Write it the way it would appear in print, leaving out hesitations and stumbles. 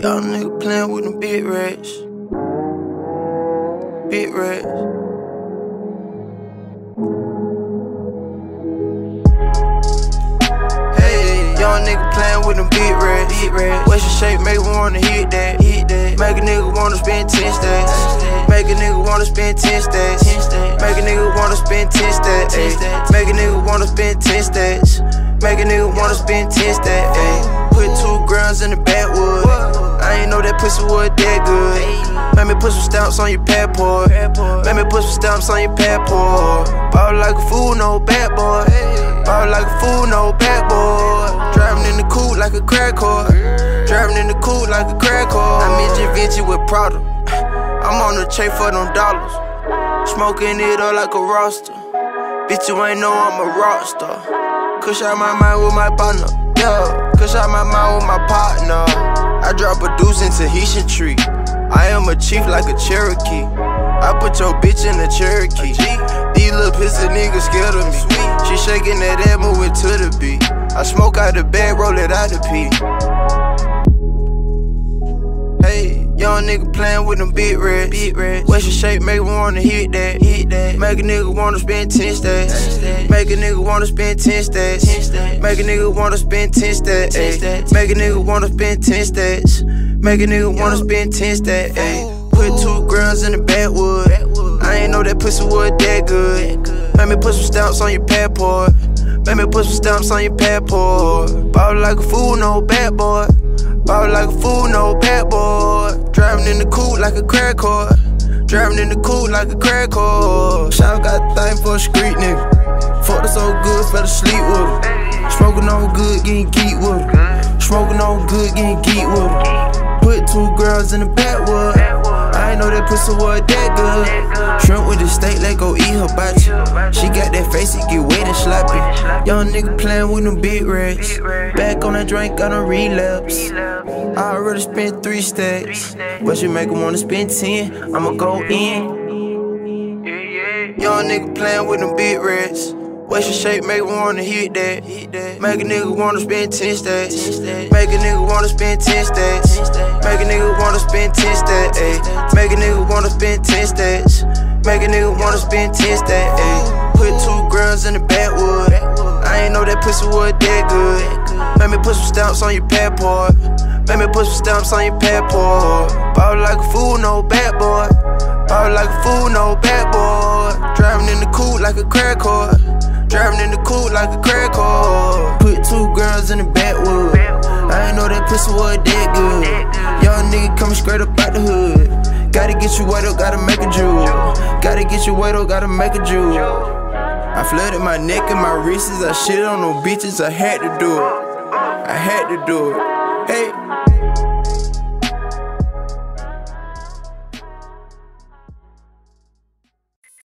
Young nigga playing with them big rats. Big rats. Hey, young nigga playing with them big rats. What's your shape, make me wanna hit that. Make a nigga wanna spend 10 stacks. Make a nigga wanna spend 10 stacks. Make a nigga wanna spend 10 stacks. Make a nigga wanna spend 10 stacks. Make a nigga wanna spend 10 stacks. Put 2 grams in the backwood. I ain't know that pussy was that good. Make me put some stamps on your passport. Make me put some stamps on your passport. Ball like a fool, no bad boy. Ball like a fool, no bad boy. Driving in the coupe like a crack whore. Driving in the coupe like a crack whore. I'm in Givenchy with Prada. I'm on the chase for them dollars. Smoking it up like a roster. Bitch, you ain't know I'm a rock star. Kush out my mind with my partner. Yeah, kush out my mind with my partner. I drop a deuce in Tahitian tree. I am a chief like a Cherokee. I put your bitch in a Cherokee. These little pissy niggas scared of me. She shaking that ass, moving to the beat. I smoke out the bag, roll it out the pee. Hey, young nigga playing with them big rats. What's your shape, make me wanna hit that. Make a nigga wanna spend 10 stacks. Make a nigga wanna spend 10 stacks. Make a nigga wanna spend 10 stacks. Make a nigga wanna spend 10 stacks. Make a nigga wanna spend 10 stacks. Put 2 grams in the backwood. I ain't know that pussy was that good. Make me put some stamps on your passport. Make me put some stamps on your passport. Ball like a fool, no bad boy. Ball like a fool, no bad boy. Driving in the coupe like a crack whore. Driving in the coupe like a crack whore. Shout got a thing for a street nigga. Fucked her so good, fell asleep with her. Smoking on good, getting geek with her. Smoking on good, getting geek with her. Put 2 girls in the backwood. I ain't know that pussy was that good. Shrimp with the steak, let go eat her body. She got that face, it get wet and sloppy. Young nigga playing with them big rats. Back on that drink, got a relapse. I already spent 3 stacks, but she make 'em wanna spend 10. I'ma go in. Young nigga playing with them big rats. What's your shape, make me wanna hit that. Make a nigga wanna spend 10 stacks. Make a nigga wanna spend 10 stacks. Make a nigga wanna spend 10 stacks. Make a nigga wanna spend 10 stacks. Make a nigga wanna spend 10 stacks. Put 2 grams in the backwood. I ain't know that pussy was that good. Make me put some stamps on your passport. Make me put some stamps on your passport. Ball like a fool, no bad boy. Ball like a fool, no bad boy. Driving in the coupe like a crack whore. Driving in the coupe like a crack whore. Put 2 girls in the backwood. I ain't know that pussy was that good. Young nigga coming straight up out the hood. Gotta get your weight up, gotta make a jewel. Gotta get your weight up, gotta make a jewel. I flooded my neck and my wrists. I shit on no bitches, I had to do it. I had to do it. Hey.